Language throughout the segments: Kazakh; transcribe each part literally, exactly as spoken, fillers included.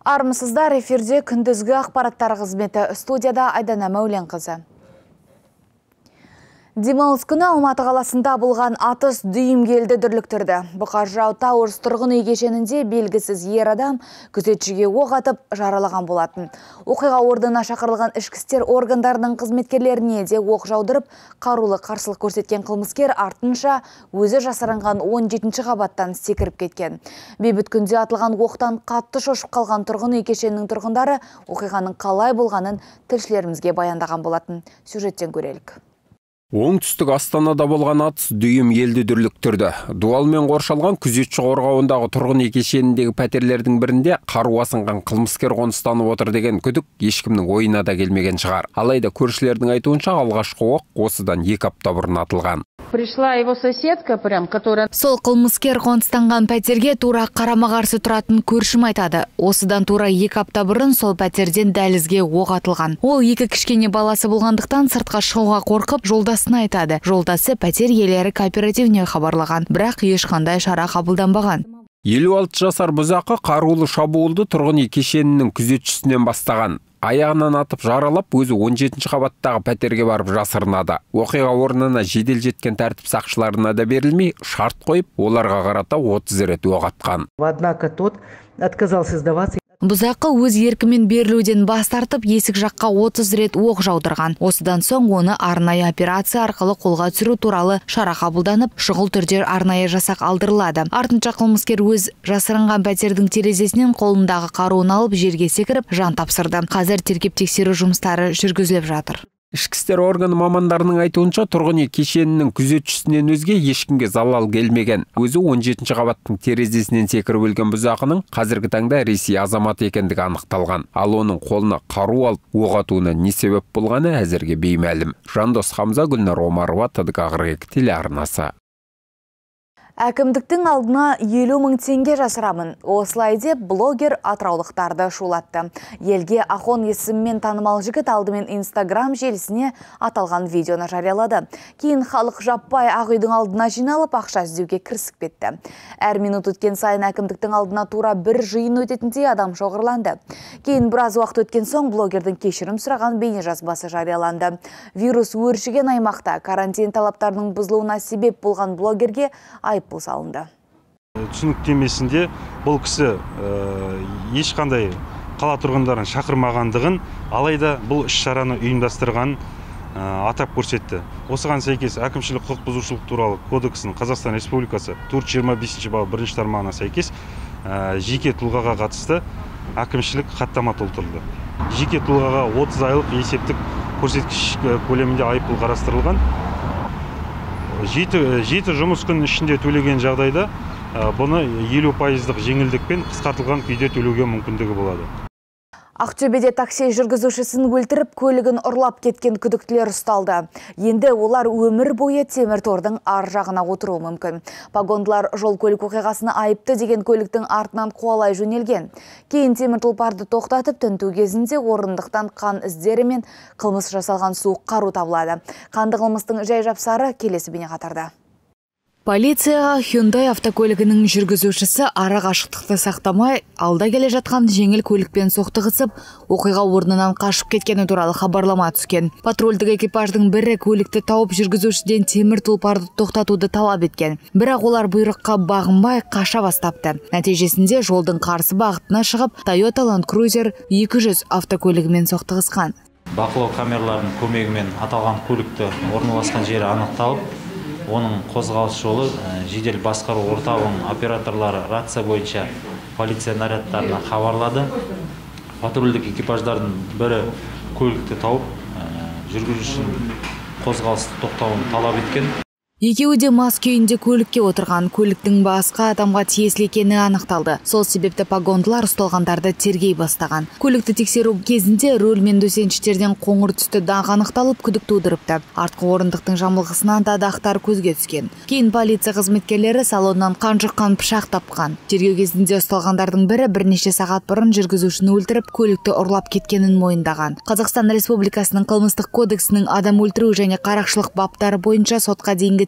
Армысыздар, эфирде күндізгі ақпараттар қызметі, студияда Айдана Мәулен қызы. Демалыс күні Алматы қаласында болған атыс дүйім келді дүрліктірді. Бұқар Жырау Тауэрс тұрғын үй кешенінде белгісіз ер адам күзетшіге оқ атып жаралаған болатын. Оқиға орнына шақырылған ішкі істер органдарының қызметкерлеріне де оқ жаудырып, қарулы қарсылық көрсеткен қылмыскер артынша өзі жасырынған он жетінші қабаттан секіріп кеткен. Бейбіт күнде атылған оқтан қатты шошып қалған тұрғын үй кешенінің тұрғындары оқиғаның қалай болғанын тілшілерімізге баяндаған болатын. Сюжеттен көрелік. Оңтүстік Астанада болған атыс дүйім елді дүрліктірді. Дуалмен қоршалған күзетші қорғауындағы тұрғын үй кешеніндегі пәтерлердің бірінде қару асынған қылмыскер қоныстанып отыр деген күдік ешкімнің ойына да келмеген шығар. Алайда көршілердің айтуынша алғашқы оқ осыдан екі апта бұрын атылған. Пришла его соседка, прям, которая... Сол қылмыскер қоныстанған пәтерге тура қарама-қарсы тұратын көршім айтады. Осыдан тура екі апта бұрын сол пәтерден дәлізге оқ атылған. Ол екі кішкене баласы болғандықтан сыртқа шығуға қорқып, жолдасын айтады. Жолдасы пәтер иелері кооперативіне хабарлаған, бірақ ешқандай шара қабылданбаған. елу алты жасар бұзақы қарулы шабуылды тұрғын үй кешенінің күзетшісінен бастаған. Аяғынан атып жаралап, өзі он жетінші қабаттағы пәтерге барып жасырынады. Оқиға орнына жедел жеткен тәртіп сақшыларына да берілмей, шарт қойып, оларға қарата отыз рет оқ атқан. Однако тот отказался сдаваться. Бұзақы өз еркімен берілуден бас тартып, есік жаққа отыз рет оқ жаудырған. Осыдан соң оны арнайы операция арқылы қолға түсіру туралы шара қабылданып, шұғыл түрде арнайы жасақ алдырылады. Артынша қылмыскер өз жасырынған пәтердің терезесінен қолындағы қаруын алып жерге секіріп, жан тапсырды. Қазір тергеп тексеру жұмыстары жүргізіліп жатыр. Ішкі істер органы мамандарының айтуынша тұрғын үй кешенінің күзетшісінен өзге ешкімге залал келмеген. Өзі он жетінші қабаттың терезесінен секіріп өлген бұзақының қазіргі таңда Ресей азаматы екендігі анықталған. Ал оның қолына қару алып оқ атуына не себеп болғаны әзірге беймәлім. Жандос Хамза, Гүлнар Омарова, ТДК қырық екі телеарнасы. Әкімдіктің алдына елу мың теңге жасырамын. Осылай деп блогер атыраулықтарды шулатты. Елге Ахон есіммен танымал жігіт алдымен Инстаграм желісіне аталған видеоны жариялады. Кейін халық жаппай Ақ үйдің алдына жиналып ақша іздеуге кірісіп кетті. Әр минут өткен сайын әкімдіктің алдына тура бір жиын өтетіндей адам шоғырланды. Кейін біраз уақыт өткен соң блогердің кешірім сұраған бейнежазбасы жарияланды. Вирус өршіген аймақта карантин талаптарының бұзылуына себеп болған блогерге айыппұл салынды. Түсініктемесінде бұл кісі ешқандай қала тұрғындарын шақырмағандығын, алайда бұл іс-шараны ұйымдастырған атап көрсетті. Осыған сәйкес әкімшілік құқық бұзушылық туралы кодексінің Қазақстан Республикасы төрт жүз жиырма бесінші бабы бірінші тармағына сәйкес жеке тұлғаға қатысты әкімшілік хаттама толтырылды. Жеке тұлғаға отыз айлық есептік көрсеткіш көлемінде айыппұл қарастырылған. Жеті жұмыс күн ішінде төлеген жағдайда бұны елу пайыздық жеңілдікпен қысқартылған күйде төлеуге мүмкіндігі болады. Ақтөбеде такси жүргізушісін өлтіріп, көлігін ұрлап кеткен күдіктілер ұсталды. Енді олар өмір бойы темір тордың ар жағына отыруы мүмкін. Погондылар жол көлік оқиғасына айыпты деген көліктің артынан қуалай жөнелген. Кейін темір тұлпарды тоқтатып, тінту кезінде орындықтан қан іздері мен қылмыс жасалған суық қару табылады. Қанды қылмыстың жай жапсары келесі бейнеқатарда. Полицияға Hyundai автокөлігінің жүргізушісі ара қашықтықты сақтамай, алда келе жатқан жеңіл көлікпен соқтығысып, оқиға орнынан қашып кеткені туралы хабарлама түскен. Патрульдік экипаждың бірі көлікті тауып жүргізушіден темір тұлпарды тоқтатуды талап еткен. Бірақ олар бұйрыққа бағынбай қаша бастапты. Нәтижесінде жолдың қарсы бағытына шығып, Toyota Land Cruiser екі жүз автокөлігімен соқтығысқан. Бақылау камераларының көмегімен аталған көлікті орналасқан жері анықталып, оның қозғалыс жолы жедел басқару орталығының операторлары рация бойынша полиция нарядтарына хабарлады. Патрульдік экипаждардың бірі көлікті тауып, жүргізушінің қозғалысты тоқтауын талап еткен. Екеуі де мас күйінде көлікке отырған. Көліктің басқа адамға тиесілі екені анықталды. Сол себепті погондылар ұсталғандарды тергей бастаған. Көлікті тексеру кезінде рөл мен дөсенштерден қоңыр түсті дағы анықталып, күдік тудырыпты. Артқы орындықтың жамылғысынан да дақтар көзге түскен. Кейін полиция қызметкерлері салоннан қан жұққан пышақ тапқан. Тергеу кезінде ұсталғандардың бірі бірнеше сағат бұрын жүргізушіні өлтіріп, көлікті ұрлап кеткенін мойындаған. Қазақстан Республикасының қылмыстық кодексінің адам өлтіру және қарақшылық баптары бойынша сотқа дейінгі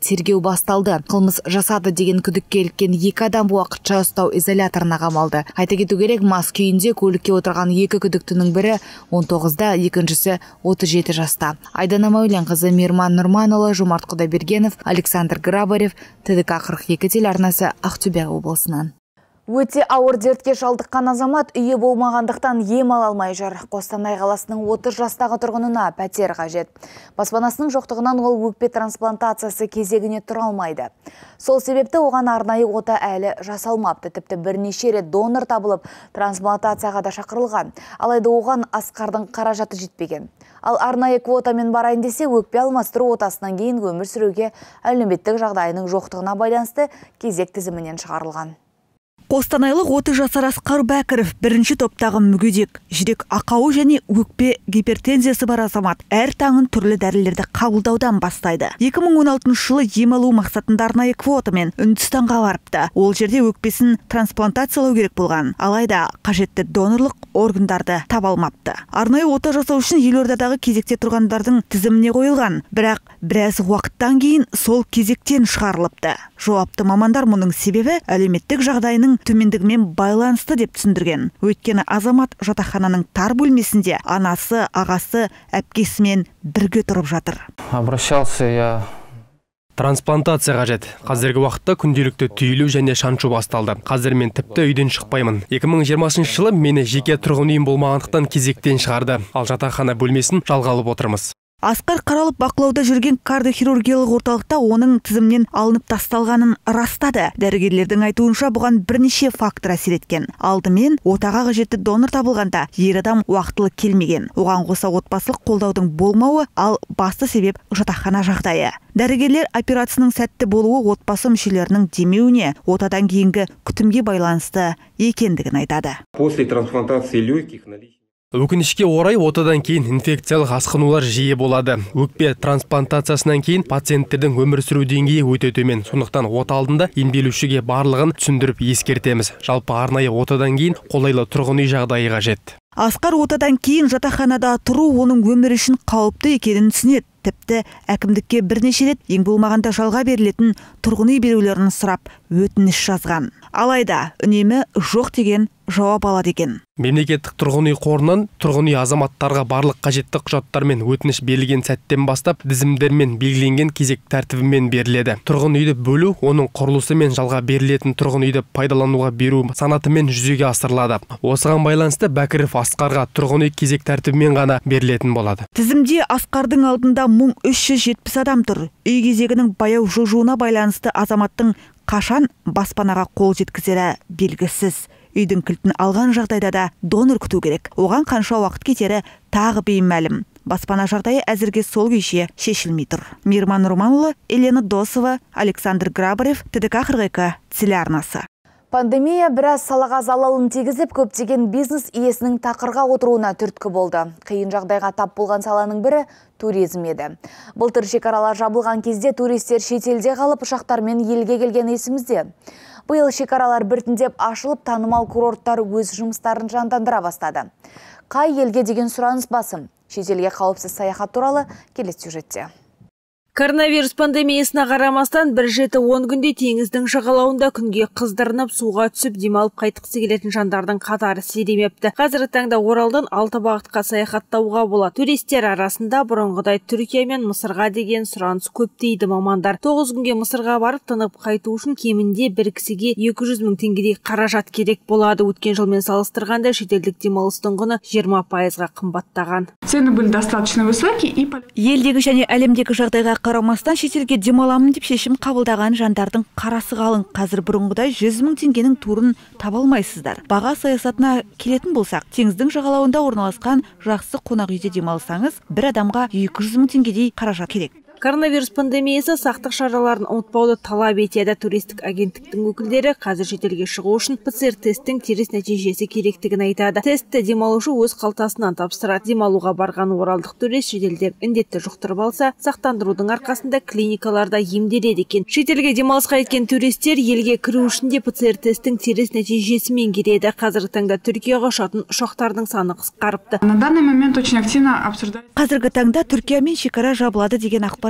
тергеу басталды. Қылмыс жасады деген күдікке іліккен екі адам уақытша ұстау изоляторына қамалды. Айта кету керек, мас күйінде көлікке отырған екі күдіктінің бірі он тоғызда, екіншісі отыз жеті жаста. Айдана Мәуленқызы, Мейірман Нұрманұлы, Жомарт Құдайбергенов, Александр Грабарев, Т Д К қырық екі телеарнасы, Ақтөбе облысынан. Өте ауыр дертке шалдыққан азамат үйі болмағандықтан ем ала алмай жүр. Қостанай қаласының отыз жастағы тұрғынына пәтер қажет. Баспанасының жоқтығынан ол өкпе трансплантациясы кезегіне тұра алмайды. Сол себепті оған арнайы ота әлі жасалмапты. Тіпті бірнеше рет донор табылып, трансплантацияға да шақырылған. Алайда оған Асқардың қаражаты жетпеген. Ал арнайы квотамен барайын десе, өкпе алмастыру отасынан кейін өмір сүруге әлеуметтік жағдайының жоқтығына байланысты кезек тізімінен шығарылған. Қостанайлық отыз жасар Асқар Бәкіров бірінші топтағы мүгедек, жүрек ақауы және өкпе гипертензиясы бар азамат әр таңын түрлі дәрілерді қабылдаудан бастайды. екі мың он алтыншы жылы ем алу мақсатында арнайы квотамен Үндістанға барыпты. Ол жерде өкпесін трансплантациялау керек болған. Алайда қажетті донорлық органдарды таба алмапты. Арнайы ота жасау үшін елордадағы кезекте тұрғандардың тізіміне қойылған, бірақ біраз уақыттан кейін сол кезектен шығарылыпты. Жауапты мамандар мұның себебі әлеуметтік жағдайының төмендігімен байланысты деп түсіндірген. Өйткені азамат жатақхананың тар бөлмесінде анасы, ағасы, әпкесімен бірге тұрып жатыр. Обращался я. Трансплантация қажет. Қазіргі уақытта күнделікті түйілу және шаншу басталды. Қазір мен тіпті үйден шықпаймын. екі мың жиырмасыншы жылы мені жеке тұрғын үйім болмағандықтан кезектен шығарды. Ал жатақхана бөлмесін жалға алып отырмыз. Асқар қаралып бақылауда жүрген кардиохирургиялық орталықта оның тізімнен алынып тасталғанын растады. Дәрігерлердің айтуынша бұған бірнеше фактор әсер еткен. Алдымен отаға қажетті донор табылғанда ер адам уақытылы келмеген. Оған қоса отбасылық қолдаудың болмауы, ал басты себеп жатақхана жағдайы. Дәрігерлер операцияның сәтті болуы отбасы мүшелерінің демеуіне, отадан кейінгі күтімге байланысты екендігін айтады. После трансплантации легких Өкінішке орай отадан кейін инфекциялық асқынулар жиі болады. Өкпе трансплантациясынан кейін пациенттердің өмір сүру деңгейі өте төмен. Сондықтан ота алдында емделушіге барлығын түсіндіріп ескертеміз. Жалпы арнайы отадан кейін қолайлы тұрғын үй жағдайы қажет. Асқар отадан кейін жатақханада тұру оның өмір үшін қауіпті екенін түсінеді. Тіпті әкімдікке бірнеше рет ең болмағанда жалға берілетін тұрғын үй берулерін сұрап өтініш жазған. Алайда үнемі жоқ деген жауап алады екен. Мемлекеттік тұрғын үй қорынан тұрғын үй азаматтарға барлық қажетті құжаттармен өтініш берілген сәттен бастап тізімдермен белгіленген кезек тәртібімен беріледі. Тұрғын үйді бөлу, оның құрылысы мен жалға берілетін тұрғын үйді пайдалануға беру санатымен жүзеге асырылады. Осыған байланысты Бәкіров Асқарға тұрғын үй кезек тәртібімен ғана берілетін болады. Тізімде Асқардың алдында мың үш жүз жетпіс адам тұр. Үй кезегінің баяу жылжуына байланысты азаматтың қашан баспанаға қол жеткізері белгісіз. Үйдің кілтін алған жағдайда да донор күту керек. Оған қанша уақыт кетері тағы беймәлім. Баспана жағдайы әзірге сол күйше шешілмей тұр. Мейірман Нұрманұлы, Елена Досова, Александр Грабарев, Т Д К қырық екі телеарнасы. Пандемия біраз салаға залалын тигізіп, көптеген бизнес иесінің тақырға отыруына түрткі болды. Қиын жағдайға тап болған саланың бірі туризм еді. Былтыр шекаралар жабылған кезде туристер шетелде қалып ұшақтармен елге келген есімізде. Биыл шекаралар біртіндеп ашылып, танымал курорттар өз жұмыстарын жандандыра бастады. Қай елге деген сұраныс басым? Шетелге қауіпсіз саяхат туралы келесі сюжетте. Коронавирус пандемиясына қарамастан бір жеті он күнде теңіздің жағалауында күнге қыздырынып суға түсіп демалып қайтқысы келетін жандардың қатары сиремепті. Қазіргі таңда Оралдан алты бағытқа саяхаттауға болады. Туристер арасында бұрынғыдай Түркия мен Мысырға деген сұраныс көп дейді мамандар. тоғыз күнге Мысырға барып тынып қайту үшін кемінде бір кісіге екі жүз мың теңгедей қаражат керек болады. Өткен жылмен салыстырғанда шетелдік демалыстың құны жиырма пайызға қымбаттаған. Цены были достаточно высокие и елдегі және әлемдегі жағдайға қарамастан шетелге демаламын деп шешім қабылдаған жандардың қарасы қалың. Қазір бұрынғыдай жүз мың теңгенің турын таба алмайсыздар. Баға саясатына келетін болсақ, теңіздің жағалауында орналасқан жақсы қонақ үйде демалсаңыз, бір адамға екі жүз мың теңгедей қаражат керек. Коронавирус пандемиясы сақтық шараларын ұмытпауды талап етеді. Туристік агенттіктің өкілдері қазір шетелге шығу үшін П Ц Р тесттің теріс нәтижесі керектігін айтады. Тестті демалушы өз қалтасынан тапсырады. Демалуға барған оралдық турист шетелде індетті жұқтырып алса, сақтандырудың арқасында клиникаларда емделеді екен. Шетелге демалысқа кеткен туристер елге кіру үшін де П Ц Р тесттің теріс нәтижесімен келеді. Қазіргі таңда Түркияға ұшатын ұшақтардың саны қысқарыпты. На данный момент очень активно обсуждают. Қазіргі таңда Түркиямен шекара жабылады деген ақпарат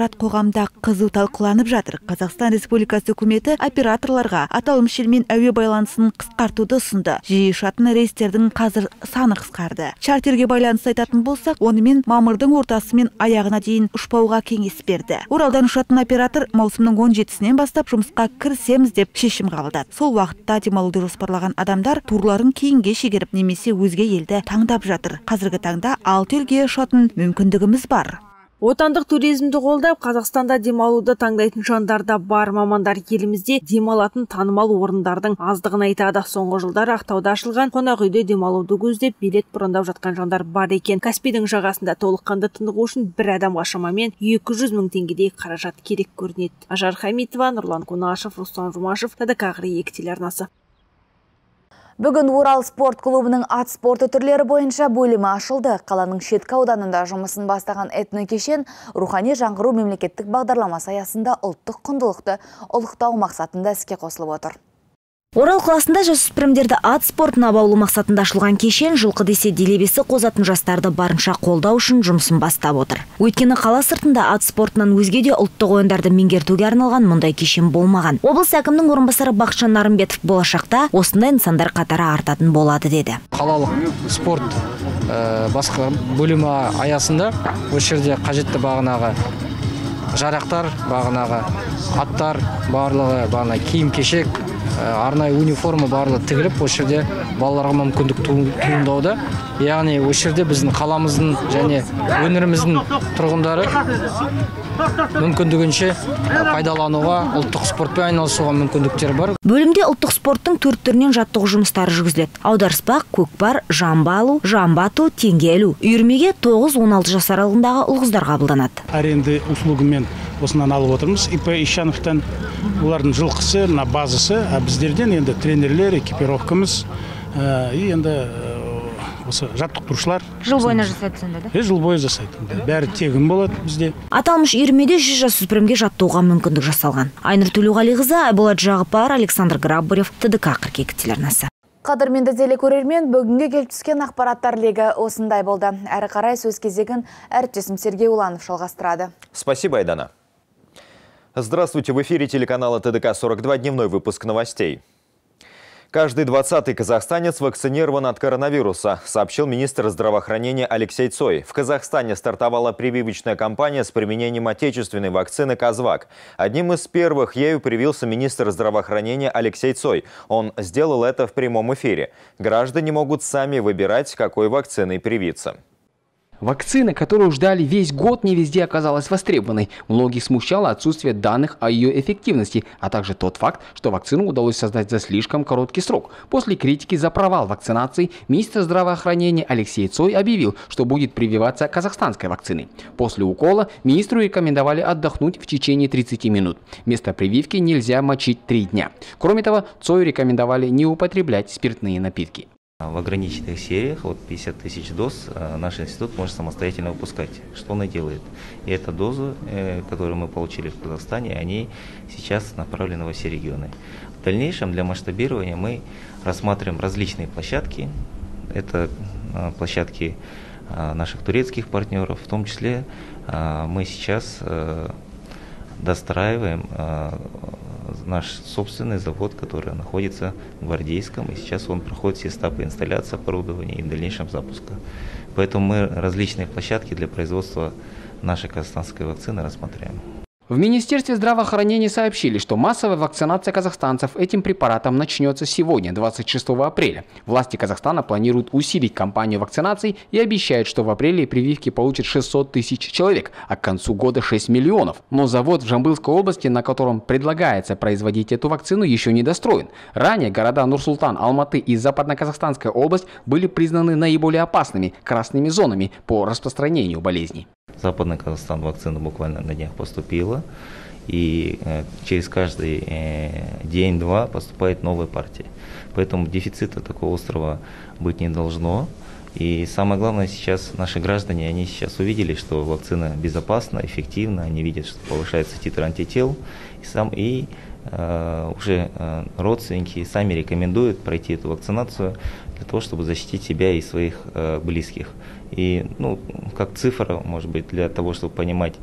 ақпарат қоғамда қызу талқыланып жатыр. Қазақстан Республикасы үкіметі операторларға аталмыш елмен әуе байланысын қысқартуды ұсынды. Жиі ұшатын рейстердің қазір саны қысқарды. Чартерге байланысты айтатын болсақ, онымен мамырдың ортасы мен аяғына дейін ұшпауға кеңес берді. Оралдан ұшатын оператор маусымның он жетісінен бастап жұмысқа кірісеміз деп шешім қабылдады. Сол уақытта демалуды жоспарлаған адамдар турларын кейінге шегеріп немесе өзге елді таңдап жатыр. Қазіргі таңда алты елге ұшатын мүмкіндігіміз бар. Отандық туризмді қолдап, Қазақстанда демалуды таңдайтын жандар да бар. Мамандар елімізде демалатын танымал орындардың аздығын айтады. Соңғы жылдары Ақтауда ашылған қонақ үйде демалуды көздеп билет бұрындап жатқан жандар бар екен. Каспийдің жағасында толыққанды тынығу үшін бір адамға шамамен екі жүз мың теңгедей қаражат керек көрінеді. Ажар Хамитова, Нұрлан Кунашев, Рустам Жұмашев, ТДК екі телеарнасы. Бүгін Урал спорт клубының ат спорты түрлері бойынша бөлімі ашылды. Қаланың шеткі ауданында жұмысын бастаған этнокешен рухани жаңғыру мемлекеттік бағдарламасы аясында ұлттық құндылықты ұлықтау мақсатында іске қосылып отыр. Орал қаласында жасөспірімдерді ат спортына баулу мақсатында ашылған кешен жылқы десе делебесі қозатын жастарды барынша қолдау үшін жұмысын бастап отыр. Өйткені қала сыртында ат спортынан өзге де ұлттық ойындарды меңгертуге арналған мұндай кешен болмаған. Облыс әкімінің орынбасары Бақытжан Нарымбетов болашақта осындай нысандар қатары артатын болады деді. Қалалық спорт басқа бөлімі аясында осы жерде қажетті бағанағы жарақтар, бағанағы аттар, барлығы бағана киім-кешек, арнайы униформа барлығы тігіліп, осы жерде балаларға мүмкіндік туындауда. Яғни осы жерде біздің қаламыздың және өңіріміздің тұрғындары мүмкіндігінше пайдалануға, ұлттық спортпен айналысуға мүмкіндіктер бар. Бөлімде ұлттық спорттың төрт түрінен жаттығу жұмыстары жүргізіледі. Аударыспақ, көкпар, жамбы алу, жамбы ату, теңге ілу. Үйірмеге тоғыз он алты жас аралығындағы ұл-қыздар қабылданады. Аренда услугымен осынан алып отырмыз. ИП Ищановтан олардың жылқысы, на базысы, а біздерден енді тренерлер, экипировкамыз и енді осы жаттықтырушылар. Жыл бойына жасайды сонда да? Жыл бойы жасайды. Бәрі тегін болады бізде. Аталмыш үйірмеде жүз жасөспірімге жаттығуға мүмкіндік жасалған. Айнұр Төлеуғалиқызы, Айболат Жағыпар, Александр Грабарев, ТДК қырық екі телеарнасы. Қадірменді телекөрермен, бүгінге келіп түскен ақпараттар легі осындай болды. Әрі қарай сөз кезегін әріптесім Сергей Уланов жалғастырады. Спасибо, Айдана. Здравствуйте, в эфире телеканала ТДК сорок два, дневной выпуск новостей. Каждый двадцатый казахстанец вакцинирован от коронавируса, сообщил министр здравоохранения Алексей Цой. В Казахстане стартовала прививочная кампания с применением отечественной вакцины «Казвак». Одним из первых ею привился министр здравоохранения Алексей Цой. Он сделал это в прямом эфире. Граждане могут сами выбирать, какой вакциной привиться. Вакцина, которую ждали весь год, не везде оказалась востребованной. Многих смущало отсутствие данных о ее эффективности, а также тот факт, что вакцину удалось создать за слишком короткий срок. После критики за провал вакцинации министр здравоохранения Алексей Цой объявил, что будет прививаться казахстанской вакциной. После укола министру рекомендовали отдохнуть в течение тридцати минут. Вместо прививки нельзя мочить три дня. Кроме того, Цою рекомендовали не употреблять спиртные напитки. В ограниченных сериях, вот пятьдесят тысяч доз, наш институт может самостоятельно выпускать. Что он и делает. И эту дозу, которую мы получили в Казахстане, они сейчас направлены во все регионы. В дальнейшем для масштабирования мы рассматриваем различные площадки. Это площадки наших турецких партнеров. В том числе мы сейчас достраиваем наш собственный завод, который находится в Гвардейском, и сейчас он проходит все этапы инсталляции оборудования и в дальнейшем запуска. Поэтому мы различные площадки для производства нашей казахстанской вакцины рассматриваем. В Министерстве здравоохранения сообщили, что массовая вакцинация казахстанцев этим препаратом начнется сегодня, двадцать шестого апреля. Власти Казахстана планируют усилить кампанию вакцинации и обещают, что в апреле прививки получат шестьсот тысяч человек, а к концу года шесть миллионов. Но завод в Жамбылской области, на котором предлагается производить эту вакцину, еще не достроен. Ранее города Нур-Султан, Алматы и Западно-Казахстанская область были признаны наиболее опасными красными зонами по распространению болезней. Западный Казахстан вакцина буквально на днях поступила, и э, через каждый э, день-два поступает новая партия. Поэтому дефицита такого острова быть не должно. И самое главное сейчас, наши граждане, они сейчас увидели, что вакцина безопасна, эффективна, они видят, что повышается титр антител, и, сам, и э, уже э, родственники сами рекомендуют пройти эту вакцинацию для того, чтобы защитить себя и своих э, близких. И, ну, как цифра, может быть, для того, чтобы понимать,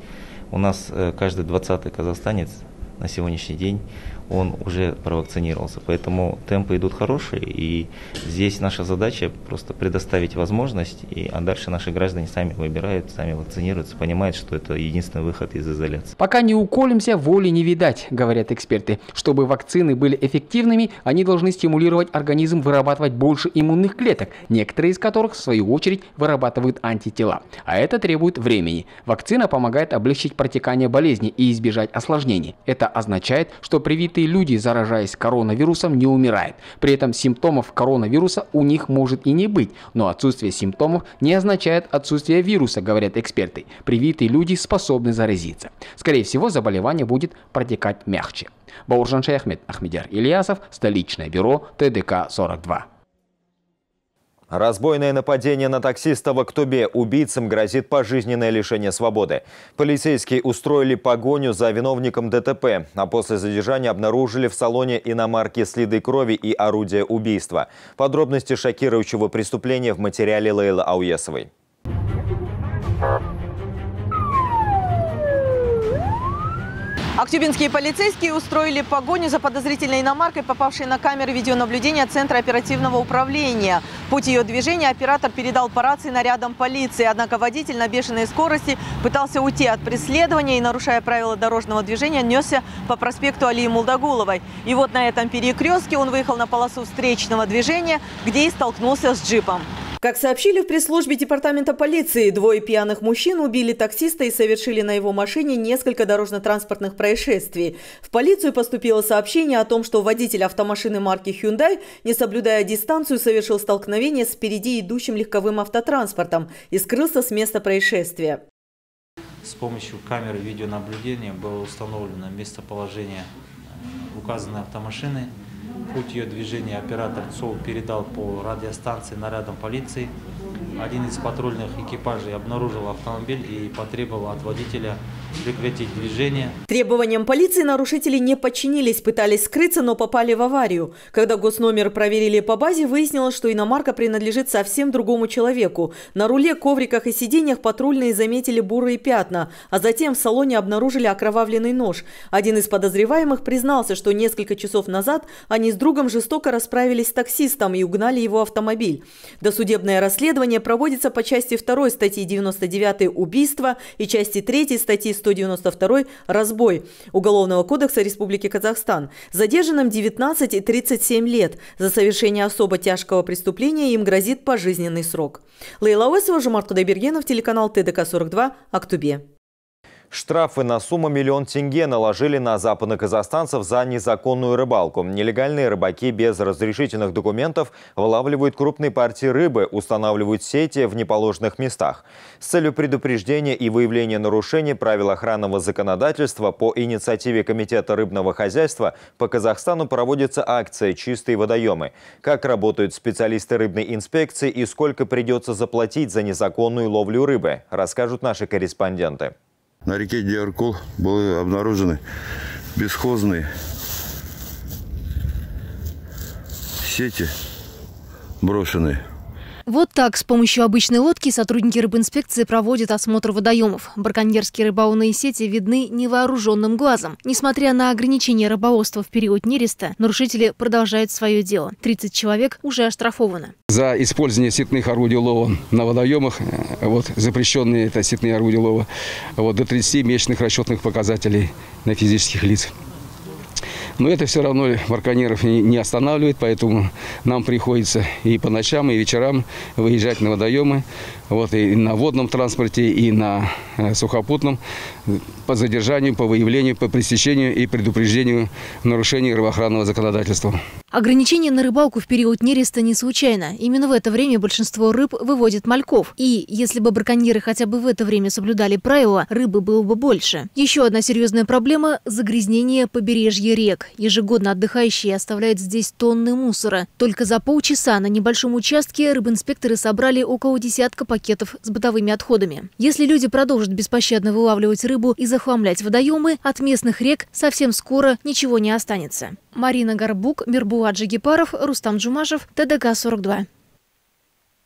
У нас каждый двадцатый казахстанец на сегодняшний день он уже провакцинировался. Поэтому темпы идут хорошие, и здесь наша задача просто предоставить возможность, и, а дальше наши граждане сами выбирают, сами вакцинируются, понимают, что это единственный выход из изоляции. Пока не уколемся, воли не видать, говорят эксперты. Чтобы вакцины были эффективными, они должны стимулировать организм вырабатывать больше иммунных клеток, некоторые из которых, в свою очередь, вырабатывают антитела. А это требует времени. Вакцина помогает облегчить протекание болезни и избежать осложнений. Это означает, что привитые люди, заражаясь коронавирусом, не умирают. При этом симптомов коронавируса у них может и не быть. Но отсутствие симптомов не означает отсутствие вируса, говорят эксперты. Привитые люди способны заразиться. Скорее всего, заболевание будет протекать мягче. Бауржан Шаяхмет, Ахмедияр Ильясов, столичное бюро Т Д К сорок два. Разбойное нападение на таксиста в Актубе. Убийцам грозит пожизненное лишение свободы. Полицейские устроили погоню за виновником Д Т П, а после задержания обнаружили в салоне иномарки следы крови и орудия убийства. Подробности шокирующего преступления в материале Лейлы Ауесовой. Актюбинские полицейские устроили погоню за подозрительной иномаркой, попавшей на камеры видеонаблюдения Центра оперативного управления. Путь ее движения оператор передал по рации нарядам полиции. Однако водитель на бешеной скорости пытался уйти от преследования и, нарушая правила дорожного движения, несся по проспекту Алии Мулдагуловой. И вот на этом перекрестке он выехал на полосу встречного движения, где и столкнулся с джипом. Как сообщили в пресс-службе департамента полиции, двое пьяных мужчин убили таксиста и совершили на его машине несколько дорожно-транспортных происшествий. В полицию поступило сообщение о том, что водитель автомашины марки Hyundai, не соблюдая дистанцию, совершил столкновение с впереди идущим легковым автотранспортом и скрылся с места происшествия. С помощью камеры видеонаблюдения было установлено местоположение указанной автомашины. Путь ее движения оператор Ц О У передал по радиостанции нарядам полиции. Один из патрульных экипажей обнаружил автомобиль и потребовал от водителя прекратить движение. Требованиям полиции нарушители не подчинились, пытались скрыться, но попали в аварию. Когда госномер проверили по базе, выяснилось, что иномарка принадлежит совсем другому человеку. На руле, ковриках и сиденьях патрульные заметили бурые пятна, а затем в салоне обнаружили окровавленный нож. Один из подозреваемых признался, что несколько часов назад они с другом жестоко расправились с таксистом и угнали его автомобиль. Досудебное расследование проводится по части второй статьи девяносто девять «Убийство» и части третьей статьи сто девяносто два «Разбой» Уголовного кодекса Республики Казахстан. Задержанным девятнадцать и тридцать семь лет. За совершение особо тяжкого преступления им грозит пожизненный срок. Лейла Ауесова, Жомарт Кудайбергенов, телеканал Т Д К сорок два, Актубе. Штрафы на сумму миллион тенге наложили на западноказахстанцев за незаконную рыбалку. Нелегальные рыбаки без разрешительных документов вылавливают крупные партии рыбы, устанавливают сети в неположенных местах. С целью предупреждения и выявления нарушений правил охранного законодательства по инициативе Комитета рыбного хозяйства по Казахстану проводится акция «Чистые водоемы». Как работают специалисты рыбной инспекции и сколько придется заплатить за незаконную ловлю рыбы, расскажут наши корреспонденты. На реке Диаркул были обнаружены бесхозные сети брошенные. Вот так с помощью обычной лодки сотрудники рыбинспекции проводят осмотр водоемов. Браконьерские рыболовные сети видны невооруженным глазом. Несмотря на ограничения рыболовства в период нереста, нарушители продолжают свое дело. тридцать человек уже оштрафовано. За использование сетных орудий лова на водоемах, вот, запрещенные это сетные орудия лова, вот, до тридцати месячных расчетных показателей на физических лиц. Но это все равно браконьеров не останавливает, поэтому нам приходится и по ночам, и вечерам выезжать на водоемы, вот, и на водном транспорте, и на сухопутном, по задержанию, по выявлению, по пресечению и предупреждению нарушений рыбоохранного законодательства. Ограничения на рыбалку в период нереста не случайно. Именно в это время большинство рыб выводит мальков. И если бы браконьеры хотя бы в это время соблюдали правила, рыбы было бы больше. Еще одна серьезная проблема – загрязнение побережья рек. Ежегодно отдыхающие оставляют здесь тонны мусора. Только за полчаса на небольшом участке рыбинспекторы собрали около десятка пакетов с бытовыми отходами. Если люди продолжат беспощадно вылавливать рыбу и захламлять водоемы, от местных рек совсем скоро ничего не останется. Марина Горбук, Мирбулат Жигипаров, Рустам Джумашев, Т Д К сорок два.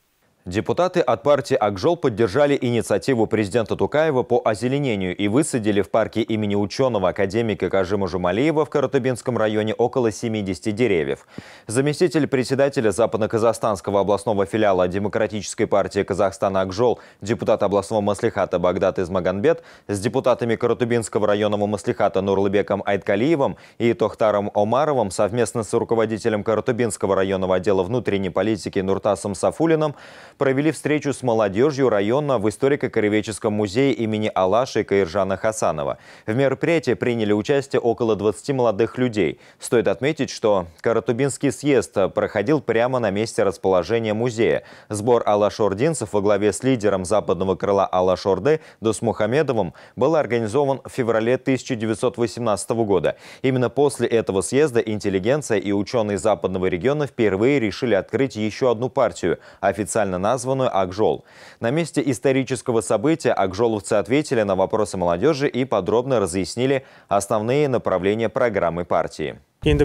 Депутаты от партии «Акжол» поддержали инициативу президента Тукаева по озеленению и высадили в парке имени ученого академика Кажима Жумалиева в Каратубинском районе около семидесяти деревьев. Заместитель председателя Западно-Казахстанского областного филиала Демократической партии Казахстана «Акжол», депутат областного маслихата Багдат Измаганбет с депутатами Каратубинского районного маслихата Нурлыбеком Айткалиевым и Тохтаром Омаровым совместно с руководителем Каратубинского районного отдела внутренней политики Нуртасом Сафулиным провели встречу с молодежью района в историко-краеведческом музее имени Алаши Каиржана Хасанова. В мероприятии приняли участие около двадцати молодых людей. Стоит отметить, что Каратубинский съезд проходил прямо на месте расположения музея. Сбор алашординцев во главе с лидером западного крыла Алашорды Дусмухамедовым был организован в феврале тысяча девятьсот восемнадцатого года. Именно после этого съезда интеллигенция и ученые западного региона впервые решили открыть еще одну партию, официально названную «Акжол». На месте исторического события акжоловцы ответили на вопросы молодежи и подробно разъяснили основные направления программы партии.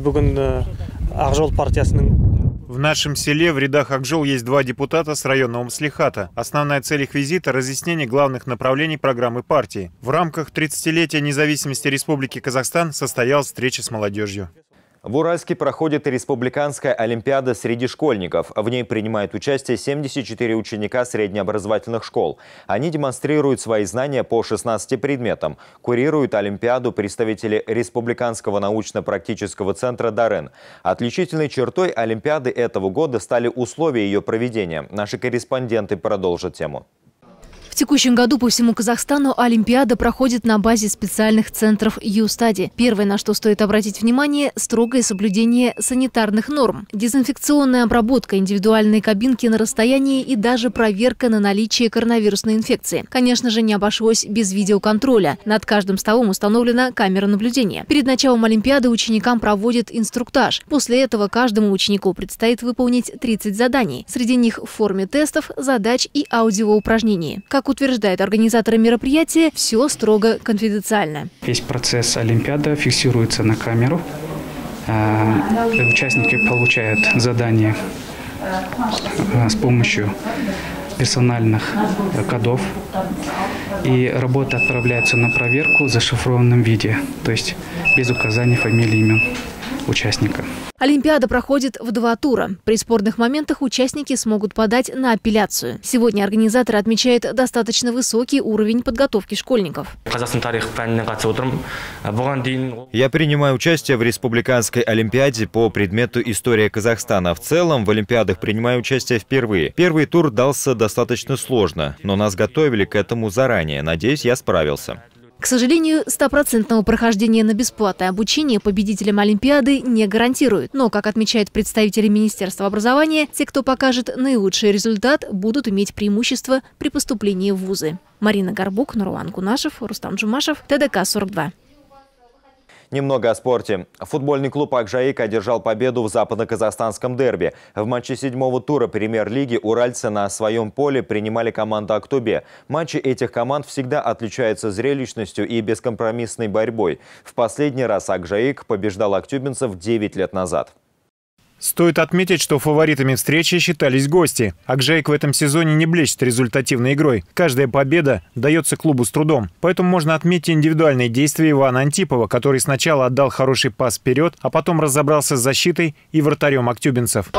В нашем селе в рядах «Акжол» есть два депутата с районного маслихата. Основная цель их визита – разъяснение главных направлений программы партии. В рамках тридцатилетия независимости Республики Казахстан состоялась встреча с молодежью. В Уральске проходит республиканская олимпиада среди школьников. В ней принимают участие семьдесят четыре ученика среднеобразовательных школ. Они демонстрируют свои знания по шестнадцати предметам. Курируют олимпиаду представители Республиканского научно-практического центра «Дарен». Отличительной чертой олимпиады этого года стали условия ее проведения. Наши корреспонденты продолжат тему. В текущем году по всему Казахстану Олимпиада проходит на базе специальных центров ЮСТАДИ. Первое, на что стоит обратить внимание – строгое соблюдение санитарных норм. Дезинфекционная обработка, индивидуальные кабинки на расстоянии и даже проверка на наличие коронавирусной инфекции. Конечно же, не обошлось без видеоконтроля. Над каждым столом установлена камера наблюдения. Перед началом Олимпиады ученикам проводят инструктаж. После этого каждому ученику предстоит выполнить тридцать заданий. Среди них в форме тестов, задач и аудиоупражнений. Как утверждают организаторы мероприятия, все строго конфиденциально. Весь процесс Олимпиады фиксируется на камеру. Участники получают задания с помощью персональных кодов. И работа отправляется на проверку в зашифрованном виде, то есть без указания фамилии, имен участника. Олимпиада проходит в два тура. При спорных моментах участники смогут подать на апелляцию. Сегодня организаторы отмечают достаточно высокий уровень подготовки школьников. Я принимаю участие в республиканской олимпиаде по предмету «История Казахстана». В целом в олимпиадах принимаю участие впервые. Первый тур дался достаточно сложно, но нас готовили к этому заранее. Надеюсь, я справился. К сожалению, стопроцентного прохождения на бесплатное обучение победителям Олимпиады не гарантируют. Но, как отмечают представители Министерства образования, те, кто покажет наилучший результат, будут иметь преимущество при поступлении в вузы. Марина Горбук, Нурлан Кунашев, Рустам Джумашев, ТДК сорок два. Немного о спорте. Футбольный клуб «Акжаик» одержал победу в западно-казахстанском дерби. В матче седьмого тура премьер-лиги уральцы на своем поле принимали команду «Актобе». Матчи этих команд всегда отличаются зрелищностью и бескомпромиссной борьбой. В последний раз «Акжаик» побеждал актюбинцев девять лет назад. Стоит отметить, что фаворитами встречи считались гости. «Акжаик» в этом сезоне не блещет результативной игрой. Каждая победа дается клубу с трудом. Поэтому можно отметить индивидуальные действия Ивана Антипова, который сначала отдал хороший пас вперед, а потом разобрался с защитой и вратарем актюбинцев.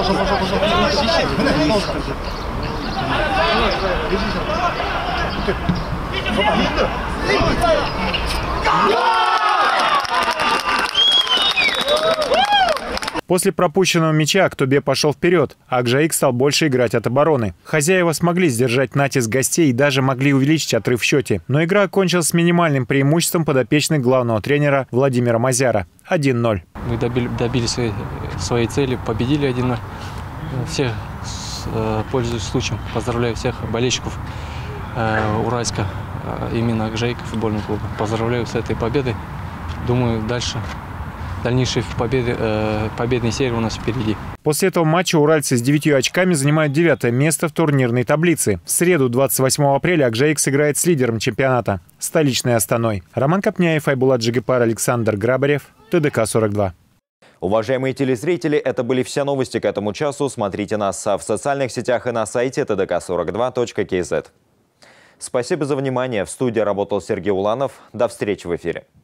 После пропущенного мяча Актобе пошел вперед, а Акжаик стал больше играть от обороны. Хозяева смогли сдержать натиск гостей и даже могли увеличить отрыв в счете. Но игра окончилась с минимальным преимуществом подопечных главного тренера Владимира Мазяра – один ноль. Мы добили, добились своей, своей цели, победили один ноль. Всех, пользуясь случаем, поздравляю всех болельщиков э, Уральска, э, именно Акжаика футбольного клуба. Поздравляю с этой победой. Думаю, дальше... Дальнейшие победы, э, победные серии у нас впереди. После этого матча уральцы с девятью очками занимают девятое место в турнирной таблице. В среду, двадцать восьмого апреля, Акжаик сыграет с лидером чемпионата – столичной Астаной. Роман Копняев, Айбулат Джигипар, Александр Грабарев, ТДК сорок два. Уважаемые телезрители, это были все новости к этому часу. Смотрите нас в социальных сетях и на сайте тэ дэ ка сорок два точка кей зет. Спасибо за внимание. В студии работал Сергей Уланов. До встречи в эфире.